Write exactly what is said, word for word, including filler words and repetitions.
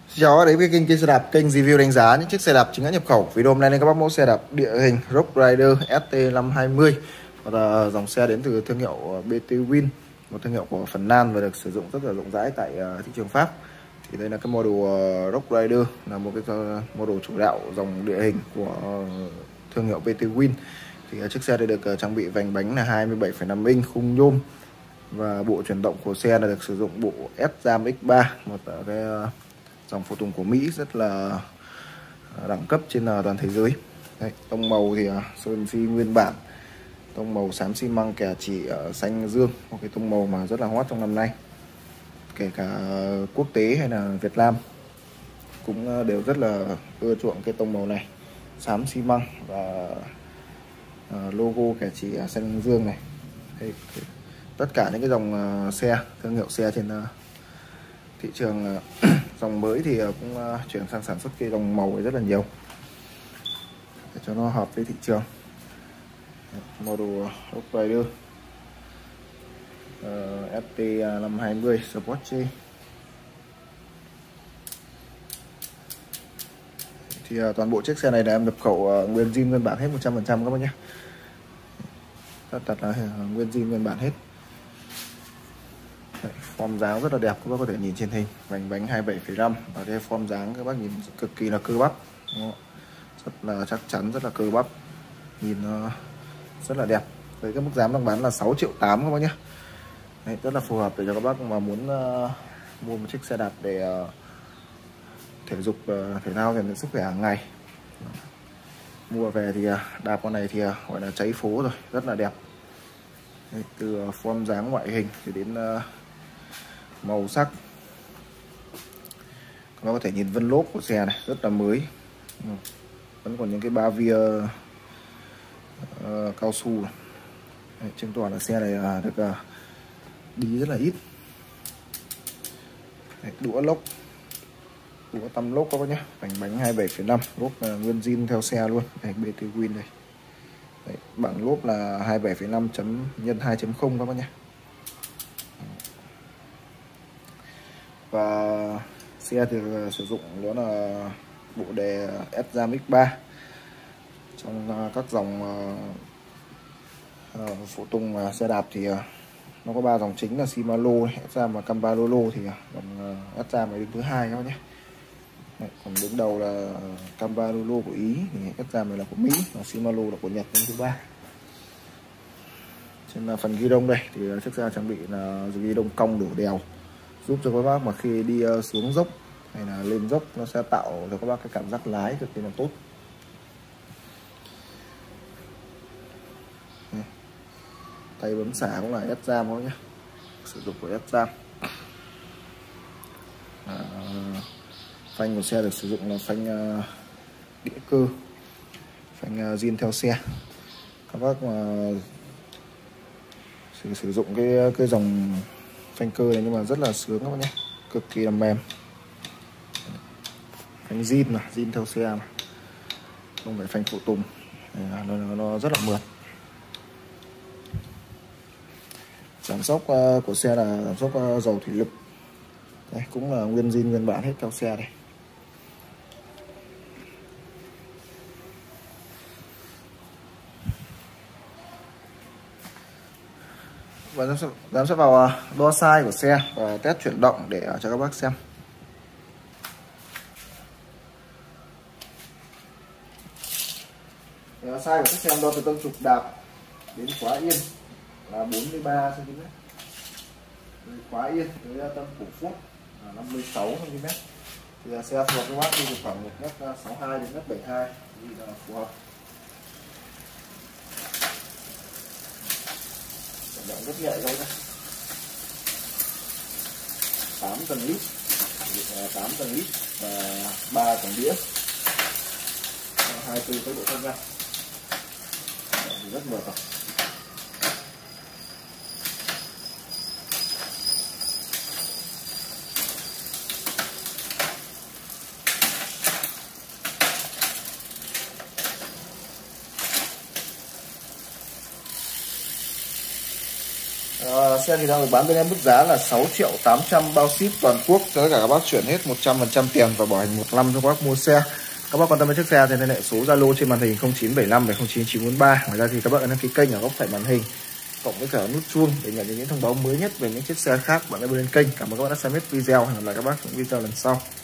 Xin chào đến với kênh kênh xe đạp, kênh review đánh giá những chiếc xe đạp chính hãng nhập khẩu. Video hôm nay nên các bác mẫu xe đạp địa hình Rock Rider S T năm hai mươi, và là dòng xe đến từ thương hiệu bê tê Win, một thương hiệu của Phần Lan và được sử dụng rất là rộng rãi tại thị trường Pháp. Thì đây là cái model Rock Rider, là một cái model chủ đạo dòng địa hình của thương hiệu bê tê Win. Thì chiếc xe đây được trang bị vành bánh là hai mươi bảy phẩy năm inch khung nhôm, và bộ chuyển động của xe là được sử dụng bộ S-Ram X ba, một cái dòng phụ tùng của Mỹ rất là đẳng cấp trên toàn thế giới. Đây, tông màu thì sơn xi nguyên bản, tông màu xám xi măng kẻ chỉ xanh dương, một cái tông màu mà rất là hot trong năm nay, kể cả quốc tế hay là Việt Nam cũng đều rất là ưa chuộng cái tông màu này, xám xi măng và logo kẻ chỉ xanh dương này. Đây, tất cả những cái dòng xe thương hiệu xe trên thị trường dòng mới thì cũng chuyển sang sản xuất cái dòng màu rất là nhiều để cho nó hợp với thị trường. Model Rock Rider uh, S T năm hai mươi Sportche thì uh, toàn bộ chiếc xe này là em nhập khẩu uh, nguyên zin nguyên bản hết một trăm phần trăm các bác nhé. Tất thật là uh, nguyên zin nguyên bản hết. Đấy, form dáng rất là đẹp, các bác có thể nhìn trên hình, vành bánh hai mươi bảy phẩy năm, và cái form dáng các bác nhìn cực kỳ là cơ bắp, rất là chắc chắn, rất là cơ bắp, nhìn uh, rất là đẹp. Với cái mức giá đang bán là sáu triệu tám các bác nhé. Đấy, rất là phù hợp để cho các bác mà muốn uh, mua một chiếc xe đạp để uh, thể dục uh, thể thao, rèn luyện sức khỏe hàng ngày. Mua về thì uh, đạp con này thì uh, gọi là cháy phố rồi, rất là đẹp. Đấy, từ uh, form dáng ngoại hình thì đến uh, màu sắc, các bác có thể nhìn vân lốp của xe này rất là mới, vẫn còn những cái ba via uh, cao su này. Đấy, chứng tỏ là xe này uh, được uh, đi rất là ít. Đấy, đũa lốc, đũa tăm lốc các bác nhé, vành bánh hai mươi bảy phẩy năm, lốp uh, nguyên zin theo xe luôn. Đây, bê tê Win đây. Đấy, bảng lốp là hai mươi bảy phẩy năm chấm nhân hai chấm không các bác nhé. Và xe thì sử dụng đó là bộ đề S-Ram X ba. Trong các dòng uh, phụ tùng xe đạp thì uh, nó có ba dòng chính là Shimano, S-Ram và Cambarolo, thì dòng uh, S-Ram này đứng thứ hai các bác nhé. Đấy, còn đứng đầu là Cambarolo của Ý, thì S-Ram này là của Mỹ, và Shimano là của Nhật đứng thứ ba. Trên uh, phần ghi đông đây thì chiếc xe trang bị là ghi đông cong đổ đèo, giúp cho các bác mà khi đi xuống dốc hay là lên dốc nó sẽ tạo cho các bác cái cảm giác lái cực kỳ là tốt. Đây, tay bấm xả cũng là S-Ram thôi nhé, sử dụng của S-Ram. À, phanh của xe được sử dụng là phanh uh, đĩa cơ, phanh uh, zin theo xe. Các bác mà sử, sử dụng cái cái dòng phanh cơ này nhưng mà rất là sướng các bác nhé, cực kỳ là mềm. Phanh zin mà, zin theo xe mà, không phải phanh phụ tùng, nó, nó, nó rất là mượt. Giảm sóc uh, của xe là giảm sóc uh, dầu thủy lực. Đây, cũng là nguyên zin nguyên bản hết theo xe đây. Và dám sẽ vào đo size của xe và test chuyển động để cho các bác xem. Để size của chiếc xe đo từ tâm trục đạp đến khóa yên là bốn mươi ba xăng ti mét, từ khóa yên tới tâm cổ phốt là năm mươi sáu xăng ti mét. Thì xe phù hợp với bác đi khoảng một mét sáu mươi hai đến một mét bảy mươi hai thì là phù hợp. Động rất nhẹ thôi, tám tầng lít, tám tầng lít và ba tầng đĩa, hai mươi tư tốc độ khác nhau, rất mượt rồi. À, xe thì đang được bán bên em mức giá là sáu triệu tám trăm bao ship toàn quốc, cho tất cả các bác chuyển hết một trăm phần trăm tiền và bảo hành một năm cho các bác mua xe. Các bác quan tâm đến chiếc xe thì liên hệ số Zalo trên màn hình không chín bảy năm bảy không chín chín bốn ba. Ngoài ra thì các bác ấn đăng ký kênh ở góc phải màn hình cộng với cả nút chuông để nhận được những thông báo mới nhất về những chiếc xe khác bạn hãy bấm lên kênh. Cảm ơn các bác đã xem hết video, hẹn gặp lại các bác trong video lần sau.